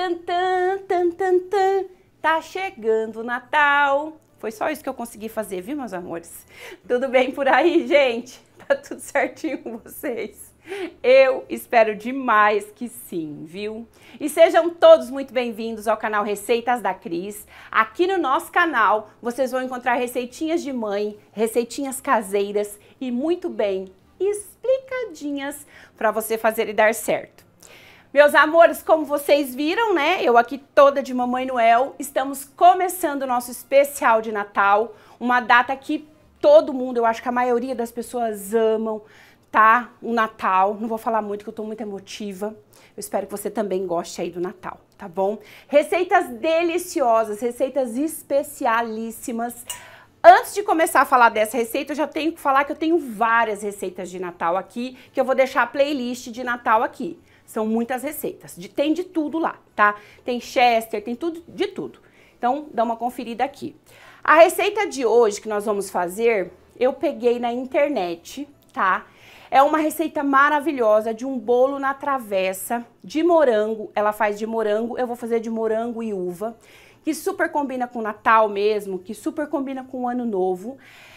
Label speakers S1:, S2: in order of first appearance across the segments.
S1: tan, tan, tan, tan, tan. Tá chegando o Natal. Foi só isso que eu consegui fazer, viu, meus amores? Tudo bem por aí, gente? Tá tudo certinho com vocês? Eu espero demais que sim, viu? E sejam todos muito bem-vindos ao canal Receitas da Cris. Aqui no nosso canal vocês vão encontrar receitinhas de mãe, receitinhas caseiras e muito bem explicadinhas para você fazer e dar certo. Meus amores, como vocês viram, né? Eu aqui toda de Mamãe Noel, estamos começando o nosso especial de Natal, uma data que todo mundo, eu acho que a maioria das pessoas amam, tá? O Natal, não vou falar muito que eu tô muito emotiva. Eu espero que você também goste aí do Natal, tá bom? Receitas deliciosas, receitas especialíssimas. Antes de começar a falar dessa receita, eu já tenho que falar que eu tenho várias receitas de Natal aqui, que eu vou deixar a playlist de Natal aqui. São muitas receitas, tem de tudo lá, tá? Tem Chester, tem tudo, de tudo. Então, dá uma conferida aqui. A receita de hoje que nós vamos fazer, eu peguei na internet, tá? É uma receita maravilhosa de um bolo na travessa de morango. Ela faz de morango, eu vou fazer de morango e uva, que super combina com o Natal mesmo, que super combina com o Ano Novo.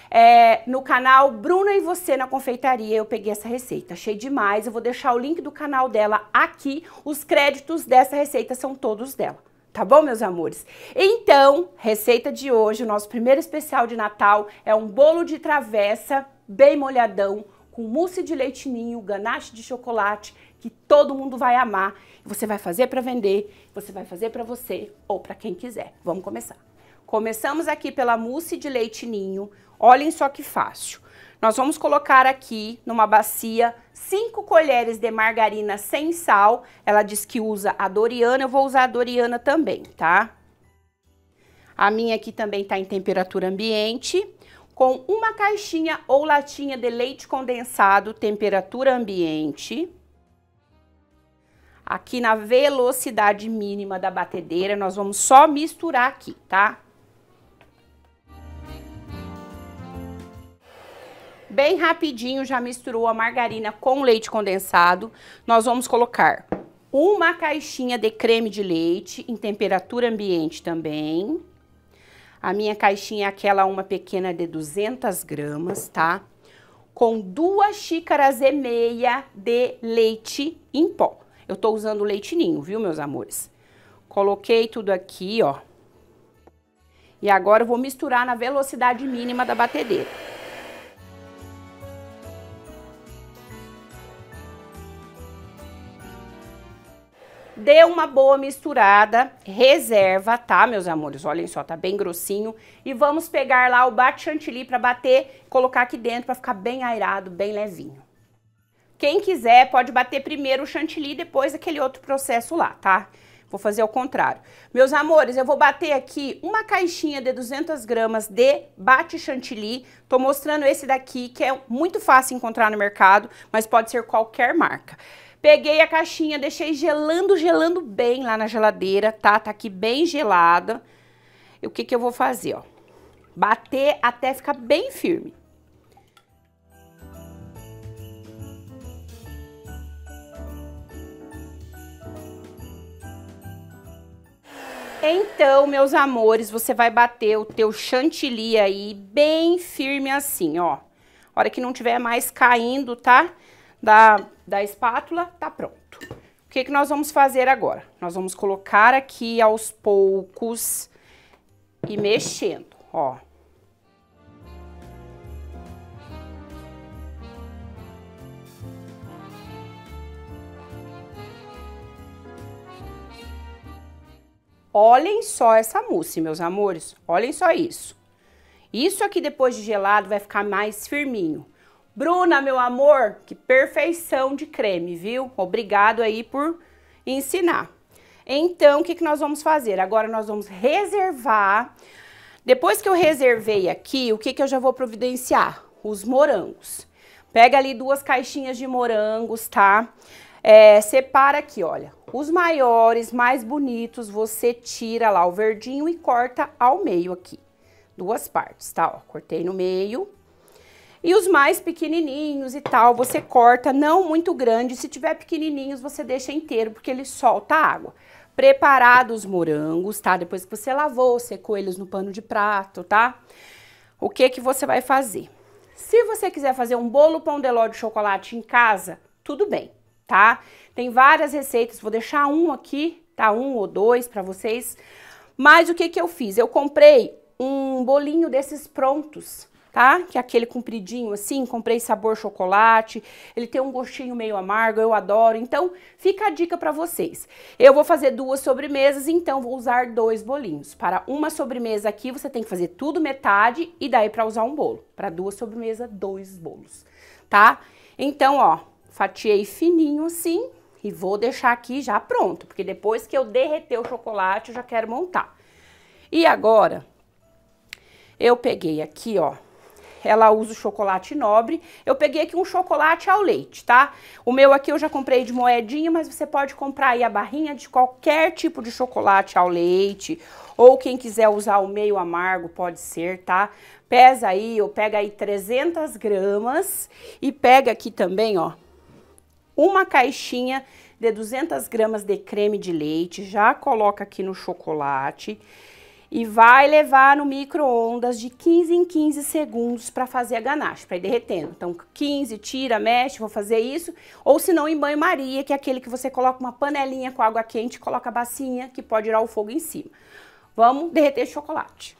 S1: No canal Bruna e Você na Confeitaria eu peguei essa receita, achei demais, eu vou deixar o link do canal dela aqui, os créditos dessa receita são todos dela, tá bom, meus amores? Então, receita de hoje, o nosso primeiro especial de Natal é um bolo de travessa bem molhadão, com mousse de leite ninho, ganache de chocolate, que todo mundo vai amar, você vai fazer para vender, você vai fazer para você ou para quem quiser. Vamos começar. Começamos aqui pela mousse de leite ninho. Olhem só que fácil. Nós vamos colocar aqui numa bacia 5 colheres de margarina sem sal. Ela diz que usa a Doriana, eu vou usar a Doriana também, tá? A minha aqui também tá em temperatura ambiente. Com uma caixinha ou latinha de leite condensado, temperatura ambiente. Aqui na velocidade mínima da batedeira, nós vamos só misturar aqui, tá? Bem rapidinho, já misturou a margarina com leite condensado. Nós vamos colocar uma caixinha de creme de leite em temperatura ambiente também. A minha caixinha é aquela uma pequena de 200 gramas, tá? Com 2 xícaras e meia de leite em pó. Eu tô usando leite ninho, viu, meus amores? Coloquei tudo aqui, ó. E agora eu vou misturar na velocidade mínima da batedeira. Dê uma boa misturada, reserva, tá, meus amores? Olhem só, tá bem grossinho. E vamos pegar lá o bate chantilly pra bater, colocar aqui dentro pra ficar bem airado, bem levinho. Quem quiser pode bater primeiro o chantilly, depois aquele outro processo lá, tá? Vou fazer ao contrário. Meus amores, eu vou bater aqui uma caixinha de 200 gramas de bate chantilly. Tô mostrando esse daqui, que é muito fácil encontrar no mercado, mas pode ser qualquer marca. Peguei a caixinha, deixei gelando bem lá na geladeira, tá? Tá aqui bem gelada. E o que que eu vou fazer, ó? Bater até ficar bem firme. Então, meus amores, você vai bater o teu chantilly aí bem firme assim, ó. A hora que não tiver mais caindo, tá? Da espátula, tá pronto. O que que nós vamos fazer agora? Nós vamos colocar aqui aos poucos e mexendo, ó. Olhem só essa mousse, meus amores. Olhem só isso. Isso aqui depois de gelado vai ficar mais firminho. Bruna, meu amor, que perfeição de creme, viu? Obrigado aí por ensinar. Então, o que que nós vamos fazer? Agora nós vamos reservar. Depois que eu reservei aqui, o que que eu já vou providenciar? Os morangos. Pega ali 2 caixinhas de morangos, tá? Separa aqui, olha. Os maiores, mais bonitos, você tira lá o verdinho e corta ao meio aqui. 2 partes, tá? Ó, cortei no meio. E os mais pequenininhos e tal, você corta, não muito grande. Se tiver pequenininhos, você deixa inteiro, porque ele solta água. preparado os morangos, tá? Depois que você lavou, secou eles no pano de prato, tá? O que que você vai fazer? Se você quiser fazer um bolo pão de ló de chocolate em casa, tudo bem, tá? Tem várias receitas, vou deixar um aqui, tá? Um ou dois pra vocês. Mas o que que eu fiz? Eu comprei um bolinho desses prontos, tá? Que é aquele compridinho assim, comprei sabor chocolate, ele tem um gostinho meio amargo, eu adoro. Então, fica a dica pra vocês. Eu vou fazer 2 sobremesas, então vou usar 2 bolinhos. Para uma sobremesa aqui, você tem que fazer tudo metade e daí pra usar um bolo. Para 2 sobremesas, 2 bolos, tá? Então, ó, fatiei fininho assim e vou deixar aqui já pronto, porque depois que eu derreter o chocolate, eu já quero montar. E agora, eu peguei aqui, ó, ela usa o chocolate nobre. Eu peguei aqui um chocolate ao leite, tá? O meu aqui eu já comprei de moedinha, mas você pode comprar aí a barrinha de qualquer tipo de chocolate ao leite. Ou quem quiser usar o meio amargo, pode ser, tá? Pesa aí, ou pega aí 300 gramas. E pega aqui também, ó, uma caixinha de 200 gramas de creme de leite. Já coloca aqui no chocolate. E vai levar no micro-ondas de 15 em 15 segundos para fazer a ganache, para ir derretendo. Então, 15, tira, mexe, vou fazer isso. Ou se não, em banho-maria, que é aquele que você coloca uma panelinha com água quente, coloca a bacinha, que pode ir ao fogo em cima. Vamos derreter esse chocolate.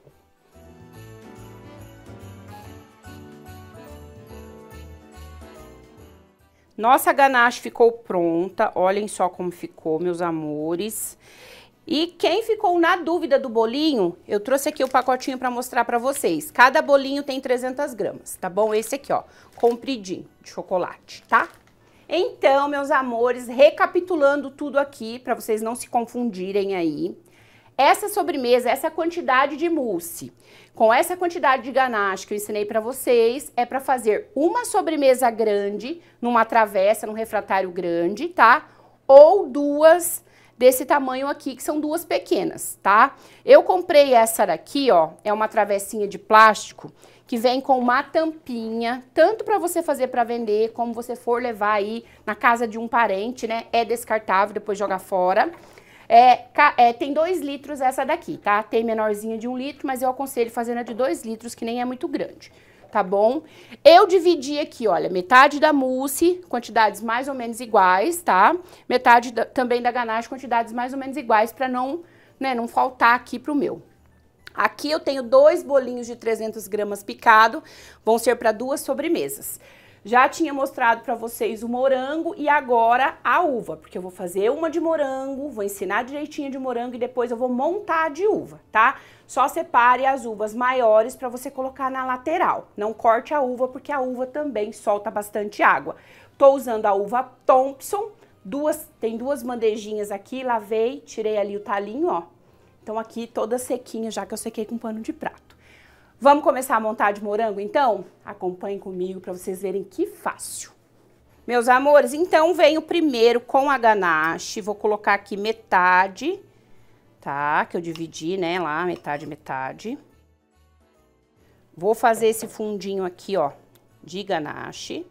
S1: Nossa ganache ficou pronta, olhem só como ficou, meus amores. E quem ficou na dúvida do bolinho, eu trouxe aqui o pacotinho para mostrar para vocês. Cada bolinho tem 300 gramas, tá bom? Esse aqui, ó, compridinho, de chocolate, tá? Então, meus amores, recapitulando tudo aqui, para vocês não se confundirem aí. Essa sobremesa, essa quantidade de mousse, com essa quantidade de ganache que eu ensinei para vocês, é para fazer uma sobremesa grande, numa travessa, num refratário grande, tá? Ou 2 desse tamanho aqui, que são 2 pequenas, tá? Eu comprei essa daqui, ó, é uma travessinha de plástico que vem com uma tampinha, tanto para você fazer para vender, como você for levar aí na casa de um parente, né? É descartável, depois joga fora. Tem 2 litros essa daqui, tá? Tem menorzinha de 1 litro, mas eu aconselho fazendo a de 2 litros, que nem é muito grande, tá bom? Eu dividi aqui, olha, metade da mousse, quantidades mais ou menos iguais, tá? Metade também da ganache, quantidades mais ou menos iguais, pra não, né, não faltar aqui pro meu. Aqui eu tenho 2 bolinhos de 300 gramas picado, vão ser para 2 sobremesas. Já tinha mostrado para vocês o morango e agora a uva, porque eu vou fazer uma de morango, vou ensinar direitinho de morango e depois eu vou montar de uva, tá? Só separe as uvas maiores para você colocar na lateral. Não corte a uva, porque a uva também solta bastante água. Tô usando a uva Thompson, tem 2 bandejinhas aqui, lavei, tirei ali o talinho, ó. Então aqui toda sequinha, já que eu sequei com pano de prato. Vamos começar a montar de morango, então? Acompanhem comigo para vocês verem que fácil. Meus amores, então venho primeiro com a ganache, vou colocar aqui metade, tá? Que eu dividi, né, lá, metade, metade. Vou fazer esse fundinho aqui, ó, de ganache.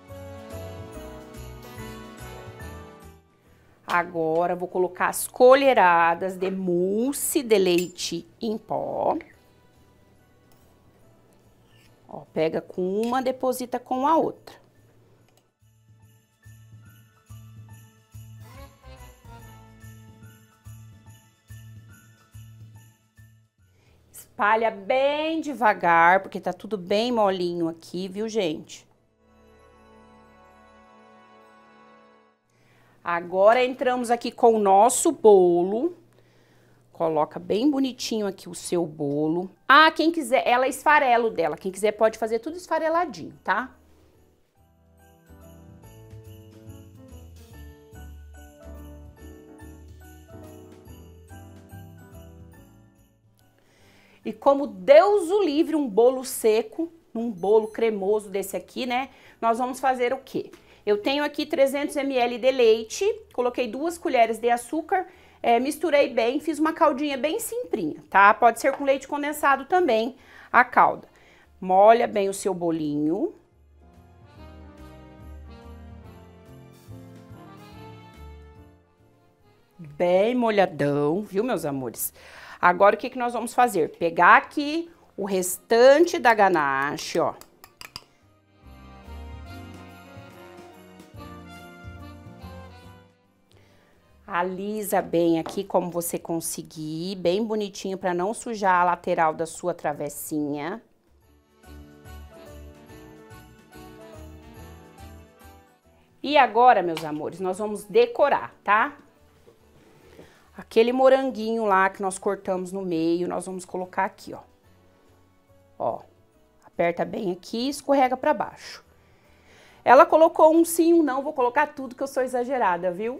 S1: Agora, vou colocar as colheradas de mousse de leite em pó. Ó, pega com uma, deposita com a outra. Espalha bem devagar, porque tá tudo bem molinho aqui, viu, gente? Agora entramos aqui com o nosso bolo. Coloca bem bonitinho aqui o seu bolo. Ah, quem quiser, ela esfarela o dela. Quem quiser pode fazer tudo esfareladinho, tá? E como Deus o livre, um bolo seco, um bolo cremoso desse aqui, né? Nós vamos fazer o quê? Eu tenho aqui 300 ml de leite, coloquei 2 colheres de açúcar, misturei bem, fiz uma caldinha bem simplinha, tá? Pode ser com leite condensado também, a calda. Molha bem o seu bolinho. bem molhadão, viu, meus amores? Agora, o que nós vamos fazer? Pegar aqui o restante da ganache, ó. Alisa bem aqui como você conseguir, bem bonitinho para não sujar a lateral da sua travessinha. E agora, meus amores, nós vamos decorar, tá? Aquele moranguinho lá que nós cortamos no meio, nós vamos colocar aqui, ó. Ó, aperta bem aqui e escorrega pra baixo. Ela colocou um sim, um não, vou colocar tudo que eu sou exagerada, viu?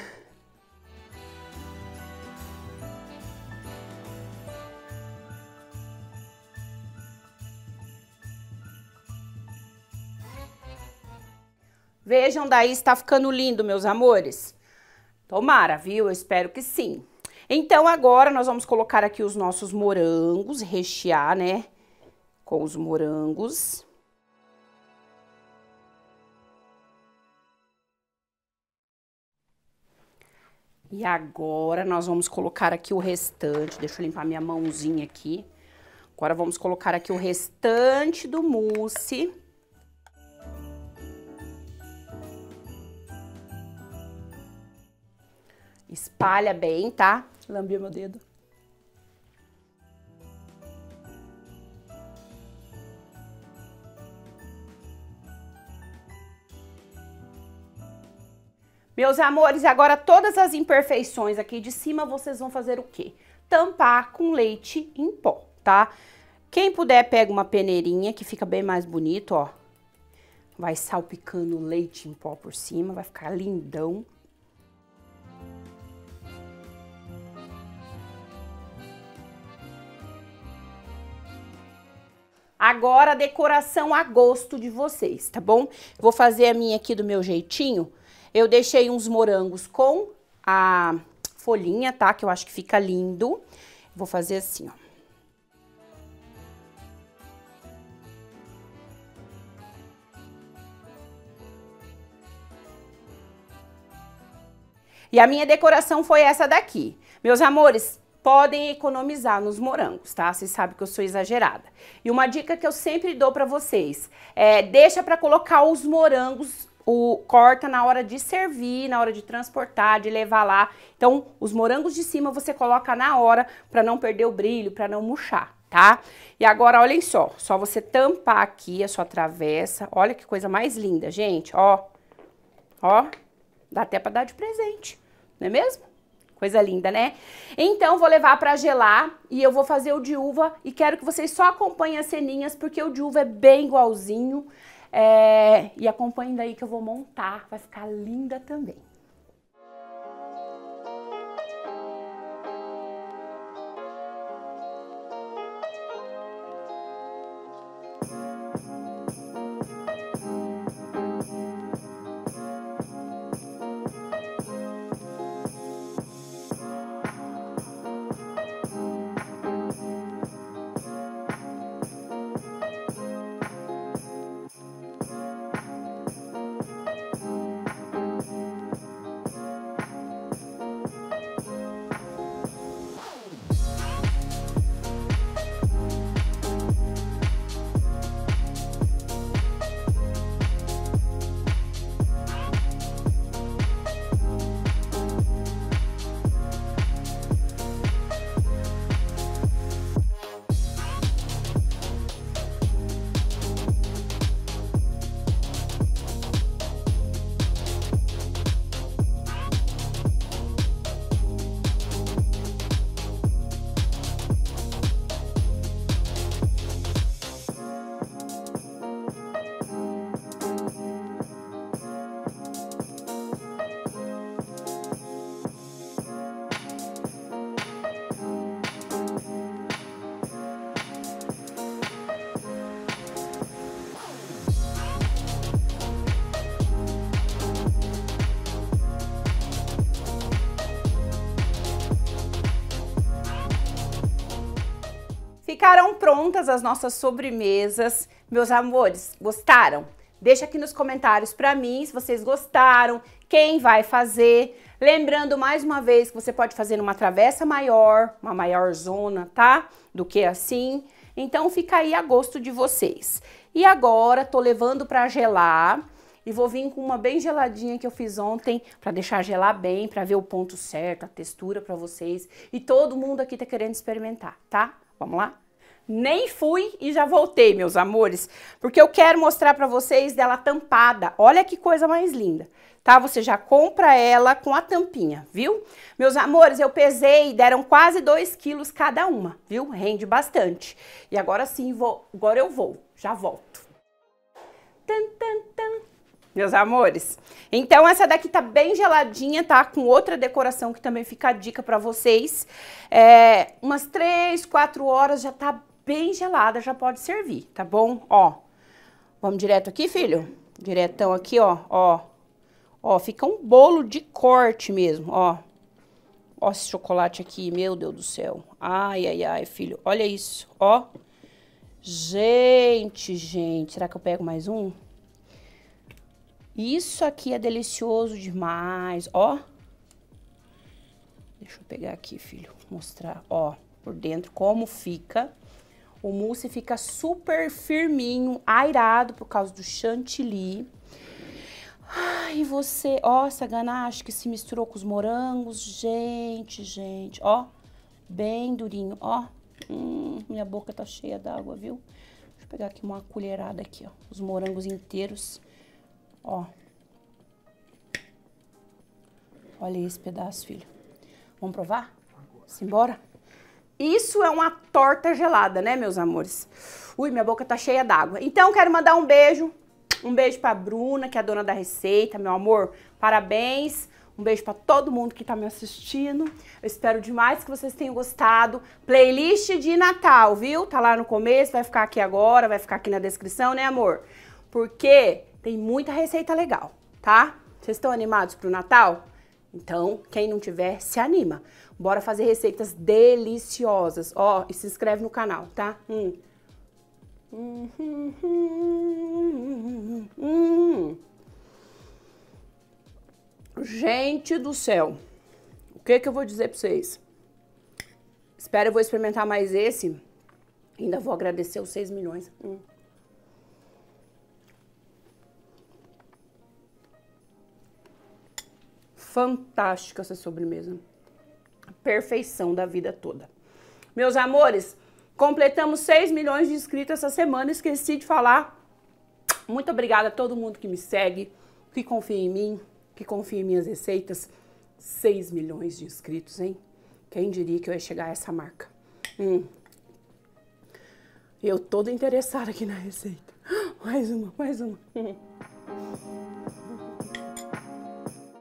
S1: Vejam daí, está ficando lindo, meus amores? Tomara, viu? Eu espero que sim. Então, agora, nós vamos colocar aqui os nossos morangos, rechear, né? Com os morangos. E agora, nós vamos colocar aqui o restante. Deixa eu limpar minha mãozinha aqui. Agora, vamos colocar aqui o restante do mousse. Espalha bem, tá? Lambi meu dedo. Meus amores, agora todas as imperfeições aqui de cima, vocês vão fazer o quê? Tampar com leite em pó, tá? Quem puder, pega uma peneirinha, que fica bem mais bonito, ó. Vai salpicando leite em pó por cima, vai ficar lindão. Agora, a decoração a gosto de vocês, tá bom? Vou fazer a minha aqui do meu jeitinho. Eu deixei uns morangos com a folhinha, tá? Que eu acho que fica lindo. Vou fazer assim, ó. E a minha decoração foi essa daqui. Meus amores, podem economizar nos morangos, tá? Vocês sabem que eu sou exagerada. E uma dica que eu sempre dou pra vocês é deixa pra colocar os morangos, corta na hora de servir, na hora de transportar, de levar lá. Então, os morangos de cima você coloca na hora pra não perder o brilho, pra não murchar, tá? E agora, olhem só você tampar aqui a sua travessa. Olha que coisa mais linda, gente, ó. Ó, dá até pra dar de presente, não é mesmo? Coisa linda, né? Então, vou levar pra gelar e eu vou fazer o de uva e quero que vocês só acompanhem as ceninhas, porque o de uva é bem igualzinho. E acompanhem daí que eu vou montar, vai ficar linda também. Ficaram prontas as nossas sobremesas. Meus amores, gostaram? Deixa aqui nos comentários pra mim se vocês gostaram, quem vai fazer. Lembrando mais uma vez que você pode fazer numa travessa maior, uma maior zona, tá? Do que assim. Então fica aí a gosto de vocês. E agora tô levando pra gelar e vou vir com uma bem geladinha que eu fiz ontem pra deixar gelar bem, pra ver o ponto certo, a textura pra vocês. E todo mundo aqui tá querendo experimentar, tá? Vamos lá? Nem fui e já voltei, meus amores, porque eu quero mostrar pra vocês dela tampada. Olha que coisa mais linda, tá? Você já compra ela com a tampinha, viu? Meus amores, eu pesei, deram quase 2 quilos cada uma, viu? Rende bastante. E agora sim, agora eu vou, já volto. Tan, tan, tan. Meus amores, então essa daqui tá bem geladinha, tá? Com outra decoração que também fica a dica pra vocês. Umas 3, 4 horas já tá bem gelada, já pode servir, tá bom? Ó, vamos direto aqui, filho? Diretão aqui, ó, ó. Ó, fica um bolo de corte mesmo, ó. Ó esse chocolate aqui, meu Deus do céu. Ai, ai, ai, filho, olha isso, ó. Gente, será que eu pego mais um? Isso aqui é delicioso demais, ó. Deixa eu pegar aqui, filho, mostrar, ó, por dentro como fica. O mousse fica super firminho, airado por causa do chantilly. Ai, você, ó, essa ganache que se misturou com os morangos, gente, ó, bem durinho, ó. Minha boca tá cheia d'água, viu? Deixa eu pegar aqui uma colherada aqui, ó, os morangos inteiros. Ó, olha esse pedaço, filho. Vamos provar? Simbora? Isso é uma torta gelada, né, meus amores? Ui, minha boca tá cheia d'água. Então, quero mandar um beijo pra Bruna, que é a dona da receita, meu amor. Parabéns. Um beijo pra todo mundo que tá me assistindo. Eu espero demais que vocês tenham gostado. Playlist de Natal, viu? Tá lá no começo, vai ficar aqui agora, vai ficar aqui na descrição, né, amor? Porque tem muita receita legal, tá? Vocês estão animados pro Natal? Então, quem não tiver, se anima. Bora fazer receitas deliciosas. Ó, e se inscreve no canal, tá? Gente do céu. O que eu vou dizer pra vocês? Espero, eu vou experimentar mais esse. Ainda vou agradecer os 6 milhões. Fantástica essa sobremesa. Perfeição da vida toda. Meus amores, completamos 6 milhões de inscritos essa semana. Esqueci de falar. Muito obrigada a todo mundo que me segue, que confia em mim, que confia em minhas receitas. 6 milhões de inscritos, hein? Quem diria que eu ia chegar a essa marca? Eu toda interessada aqui na receita. Mais uma.